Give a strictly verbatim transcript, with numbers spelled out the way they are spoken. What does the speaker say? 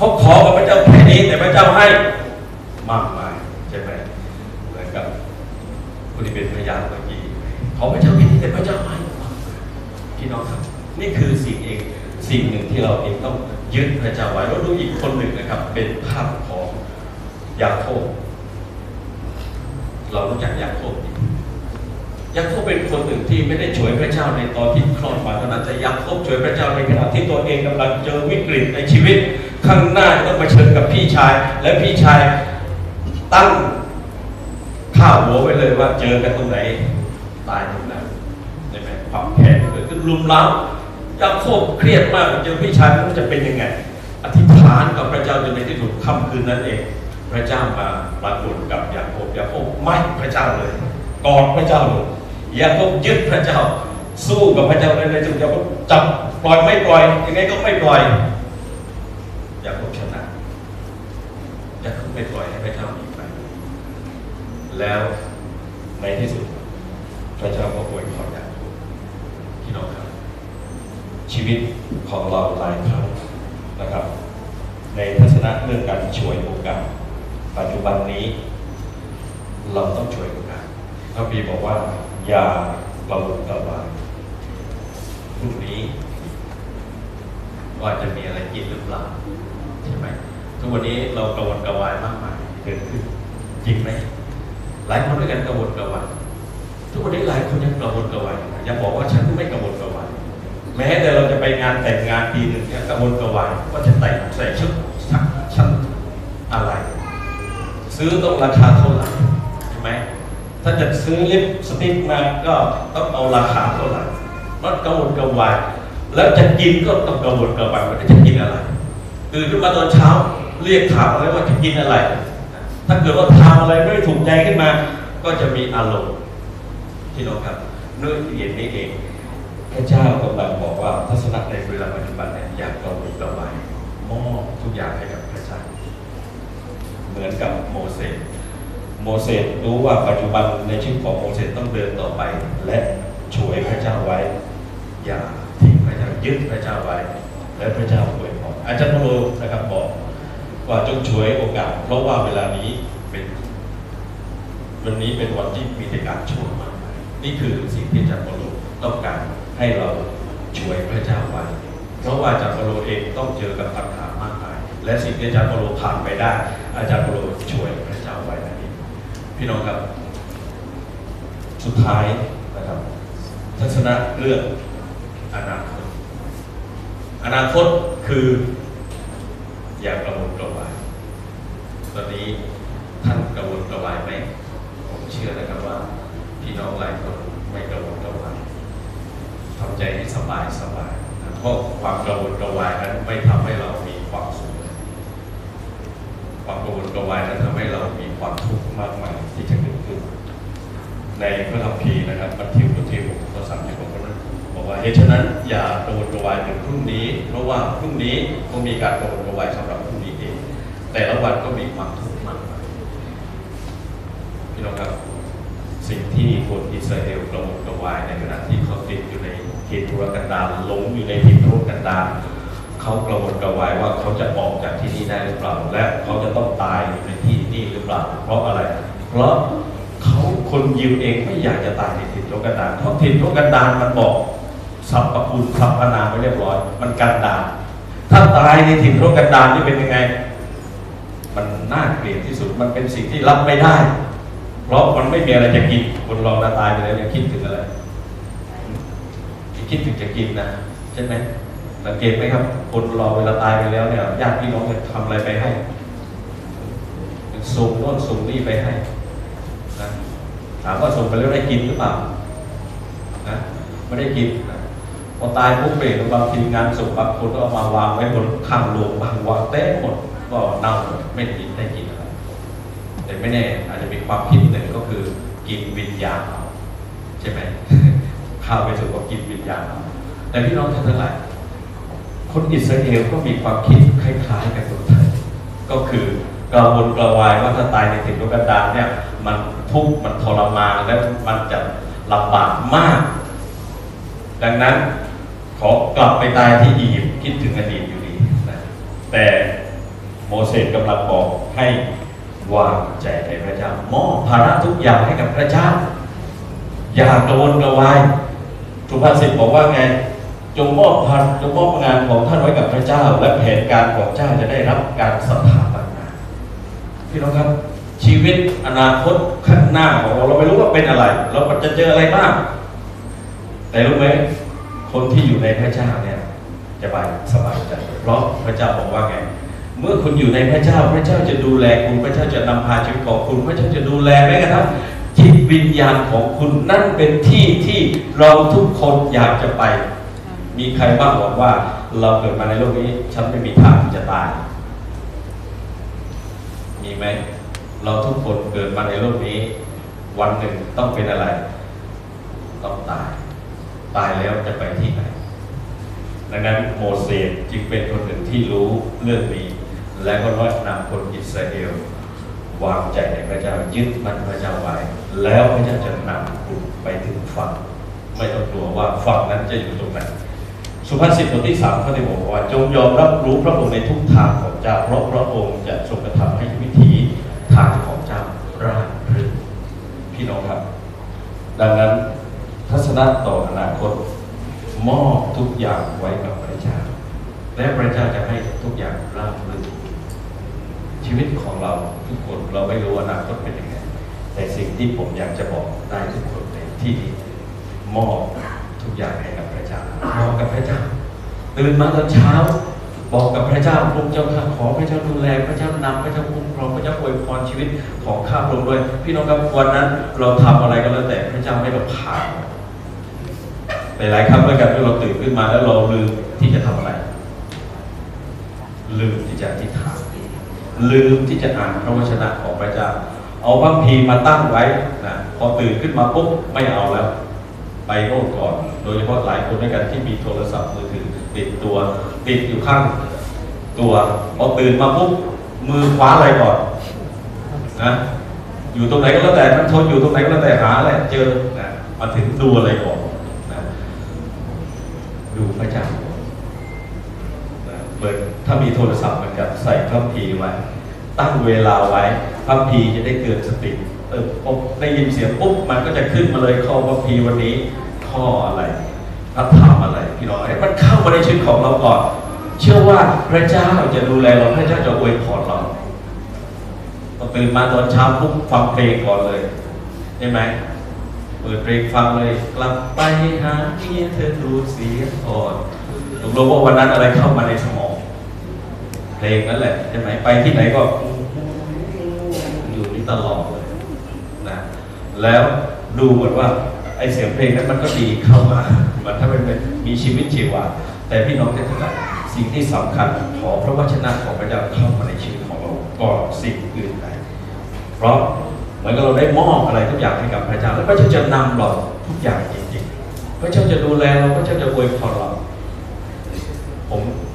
เขาขอกับพระเจ้าแค่นี้แต่พระเจ้าให้มากมายใช่ไหมเหมือนกับคนที่เป็นพยานเมื่อกี้ขอพระเจ้าแค่นี้แต่พระเจ้าให้มากมายพี่น้องครับนี่คือสิ่งเองสิ่งหนึ่งที่เราเองต้องยึดพระเจ้าไว้แล้วดูอีกคนหนึ่งนะครับเป็นภาพของยาโคบเรารู้จักยาโคบยาโคบเป็นคนหนึ่งที่ไม่ได้ช่วยพระเจ้าในตอนที่คลอดมาเท่านั้นแต่ยาโคบช่วยพระเจ้าในขณะที่ตัวเองกำลังเจอวิกฤตในชีวิตข้างหน้าต้องเผชิญกับพี่ชายและพี่ชายตั้งข้าวหัวไว้เลยว่าเจอกันตรงไหนตายตรงนั้นใช่ไหมความแค้นเกิดขึ้นลุมล้ำยาโคบเครียดมากเจอพี่ชายมันจะเป็นยังไงอธิษฐานกับพระเจ้าจนในที่สุดค่ำคืนนั้นเองพระเจ้ามาปรากฏกับยาโคบยาโคบไม่พระเจ้าเลยกอดพระเจ้าเลยยาโคบยึดพระเจ้าสู้กับพระเจ้าในในจุดยาโคบจับปล่อยไม่ปล่อยยังไงก็ไม่ปล่อยยาโคบชนะยาโคบไม่ปล่อยให้พระเจ้าหนีไปแล้วในที่สุดพระเจ้าก็อวยพรยาโคบพี่น้องครับชีวิตของเราหลายครั้งนะครับในทัศนะเรื่องการช่วยโอกาสปัจจุบันนี้เราต้องช่วยโอกาสพระบีบอกว่าอย่ากระวนกระวายพรุ่งนี้ว่าจะมีอะไรกินหรือเปล่าใช่ไหมทุกวันนี้เรากระวนกระวายมากมายเกิดขึ้นจริงไหมหลายคนด้วยกันกระวนกระวายทุกวันนี้หลายคนยังกระวนกระวายอย่าบอกว่าฉันไม่กระวนกระวายแม้แต่เราจะไปงานแต่งงานปีหนึ่งเนี่ยกระวนกระวายว่าจะแต่งใส่ชุดสักชั้นอะไรซื้อต้องราคาเท่าไหร่ใช่ไหมถ้าจะซื้อลิปสติกมาก็ต้องเอาราคาเท่าไหร่มันกระวนกระวายแล้วจะกินก็ต้องกระวนกระวายว่าจะกินอะไรตื่นขึ้นมาตอนเช้าเรียกถามอะไรว่าจะกินอะไรถ้าเกิดว่าทำอะไรไม่ถูกใจขึ้นมาก็จะมีอารมณ์ที่น้องครับเนื้อเย็นนี้เองพระเจ้ากำลังบอกว่าทัศนะในเวลาปัจจุบันเนี่ยอยากกระวนกระวายมอบทุกอย่างให้กับพระเจ้าเหมือนกับโมเสสโมเสสรู้ว่าปัจจุบันในชีวิตของโมเสสต้องเดินต่อไปและช่วยพระเจ้าไว้อย่าทิ้งพระเจ้ายึดพระเจ้าไว้และพระเจ้าอวยพรอาจารย์พโลนะครับบอกว่าจงช่วยโอกาสเพราะว่าเวลานี้เป็นวันนี้เป็นวันที่มีแต่การช่วยมากนี่คือสิ่งที่อาจารย์พโลต้องการให้เราช่วยพระเจ้าไว้เพราะว่าอาจารย์เปโลเองต้องเจอกับปัญหามากมายและสิ่งที่อาจารย์เปโลผ่านไปได้อาจารย์เปโลช่วยพระเจ้าไว้นั่นเองพี่น้องครับสุดท้ายนะครับทัศนะเรื่องอนาคตอนาคตคืออย่ากระวนกระวายตอนนี้ท่านกระวนกระวายไหมผมเชื่อนะครับว่าพี่น้องหลายคนไม่กระวนกระวายทำใจให้สบายสบายนะเพราะความกระวนกระวายนั้นไม่ทำให้เรามีความสุขความกระวนกระวายนั้นทำให้เรามีความทุกข์มากมายที่จะเกิดขึ้นในพระคัมภีร์นะครับมัทธิวบทที่หกข้อสามสิบหกนั้นบอกว่าเหตุฉะนั้นอย่ากระวนกระวายถึงพรุ่งนี้เพราะว่าพรุ่งนี้ก็มีการกระวนกระวายสำหรับพรุ่งนี้เองแต่ละวันก็มีความทุกข์มากมายพี่น้องครับสิ่งที่คนอิสราเอลกระวนกระวายในขณะที่เขาติดอยู่ในเขตทุรกันดารหลงอยู่ในถิ่นทุรกันดารเขากระวนกระวายว่าเขาจะออกจากที่นี่ได้หรือเปล่าและเขาจะต้องตายอยู่ในที่นี่หรือเปล่าเพราะอะไรเพราะเขาคนยิวเองไม่อยากจะตายในถิ่นทุรกันดารเพราะถิ่นทุรกันดารมันบอกสรรพคุณสรรพนามไว้เรียบร้อยมันกันดารถ้าตายในถิ่นทุรกันดารนี่เป็นยังไงมันน่าเกลียดที่สุดมันเป็นสิ่งที่รับไม่ได้เพราะมันไม่มีอะไรจะกินคนเราตายไปแล้วยังคิดถึงอะไรคิดถึงจะกินนะใช่ไหมสังเกตไหมครับคนเราเวลาตายไปแล้วเนี่ยญาติพี่น้องจะทำอะไรไปให้ส่งโน่นส่งนี่ไปให้นะถามว่าส่งไปแล้วได้กินหรือเปล่านะไม่ได้กินนะพอตายปุ๊บเปรตบางทีงานศพบางคนก็เอามาวางไว้บนข้างโลงบางวางเต็มหมดก็เน่าไม่ได้กินได้กินอะไรแต่ไม่แน่อาจจะมีความคิดหนึ่งก็คือกินวิญญาณเอาใช่ไหมข้าวไปสู่ก็กินวิญญาณเอาแต่พี่น้องท่านทั้งหลายคนอิสราเอลก็มีความคิดคล้ายๆกับคนไทยก็คือกระวนกระวายว่าถ้าตายในถิ่นทุรกันดารเนี่ยมันทุกข์มันทรมานและมันจะลำบากมากดังนั้นขอกลับไปตายที่อียิปต์คิดถึงอดีตอยู่ดีนะแต่โมเสสกำลังบอกให้วางใจในพระเจ้ามอบภาระทุกอย่างให้กับพระเจ้าอย่ากระวนกระวายสุภาษิตบอกว่าไงจงมอบพันจงมอบงานของท่านไว้กับพระเจ้าและแผนการของเจ้าจะได้รับการสถาปนาพี่น้องครับชีวิตอนาคตข้างหน้าของเราเราไม่รู้ว่าเป็นอะไรเราจะเจออะไรบ้างแต่รู้ไหมคนที่อยู่ในพระเจ้าเนี่ยจะไปสบายใจเพราะพระเจ้าบอกว่าไงเมื่อคุณอยู่ในพระเจ้าพระเจ้าจะดูแลคุณพระเจ้าจะนำพาชีวิตของคุณพระเจ้าจะดูแลแม้กระทั่งจิตวิญญาณของคุณนั่นเป็นที่ที่เราทุกคนอยากจะไปมีใครบ้างบอกว่าเราเกิดมาในโลกนี้ฉันไม่มีทางที่จะตายมีไหมเราทุกคนเกิดมาในโลกนี้วันหนึ่งต้องเป็นอะไรต้องตายตายแล้วจะไปที่ไหนดังนั้นโมเสสจึงเป็นคนหนึ่งที่รู้เรื่องนี้และก็น้อยนำคนอิสราเอลวางใจในพระเจ้ายึดมั่นพระเจ้าไว้แล้วพระเจ้าจะนำคุณไปถึงฝั่งไม่ต้องกลัวว่าฝั่งนั้นจะอยู่ตรงไหนสุภาษิตบทที่สามข้อที่บอกว่าจงยอมรับรู้พระองค์ในทุกทางของเจ้าเพราะพระองค์จะทรงกระทำให้วิถีทางของเจ้าราบรื่นพี่น้องครับดังนั้นทัศนะต่ออนาคตมอบทุกอย่างไว้กับพระเจ้าและพระเจ้าจะให้ทุกอย่างราบรื่นชีวิตของเราทุกคนเราไม่รู้อนาคตเป็นยังไงแต่สิ่งที่ผมอยากจะบอกได้ทุกคนในที่นี้มอบทุกอย่างให้กับพระเจ้ามอบกับพระเจ้าตื่นมาตอนเช้าบอกกับพระเจ้าพระเจ้าข้าขอพระเจ้าดูแลพระเจ้านำพระเจ้าคุ้มครองพระเจ้าอวยพรชีวิตของข้าพระองค์ด้วยพี่น้องครับวันนั้นเราทำอะไรก็แล้วแต่พระเจ้าให้เราผ่านหลายๆครั้งด้วยกันที่เราตื่นขึ้นมาแล้วเราลืมที่จะทำอะไรลืมที่จะอธิษฐานลืมที่จะอ่านพระวจนะของพระเจ้าเอาพระคัมภีร์มาตั้งไว้นะพอตื่นขึ้นมาปุ๊บไม่เอาแล้วไปโน่นก่อนโดยเฉพาะหลายคนด้วยกันที่มีโทรศัพท์มือถือติดตัวติดอยู่ข้างตัวพอตื่นมาปุ๊บมือคว้าอะไรก่อนนะอยู่ตรงไหนก็แล้วแต่มันทนอยู่ตรงไหนก็แล้วแต่หาอะไรเจอนะมาถึงดูอะไรก่อนนะดูพระเจ้าเหมือนถ้ามีโทรศัพท์เหมือนกับใส่พระคัมภีร์ไว้ตั้งเวลาไว้พระคัมภีร์จะได้เกิดสติเออพอได้ยินเสียงปุ๊บมันก็จะขึ้นมาเลยข้อพระคัมภีร์วันนี้ข้ออะไรพระธรรมอะไรพี่น้องให้มันเข้ามาในชีวิตของเราก่อนเชื่อว่าพระเจ้าจะดูแลเราพระเจ้าจะอวยพรเราพอตื่นมาตอนเช้าปุ๊บฟังเพลงก่อนเลยใช่ไหมเปิดเพลงฟังเลยกลับไปหาเมียเธอรู้เสียงก่อนตกลงว่าวันนั้นอะไรเข้ามาในสมองเพลงนั่นแหละใช่ไหมไปที่ไหนก็อยู่นี่ตลอดเลยนะแล้วดูเหมือนว่าไอเสียงเพลงนั้นมันก็ดีเข้ามามันถ้าเป็นมีชีวิตชีวาแต่พี่น้องจะทำอะไรสิ่งที่สำคัญขอพระวจนะของพระเจ้าเข้ามาในชีวิตของเราก่อนสิ่งอื่นใดเพราะเหมือนกับเราได้มอบอะไรทุกอย่างให้กับพระเจ้าแล้วพระเจ้าจะนำเราทุกอย่างจริงๆพระเจ้าจะดูแลเราพระเจ้าจะอวยพรเราผม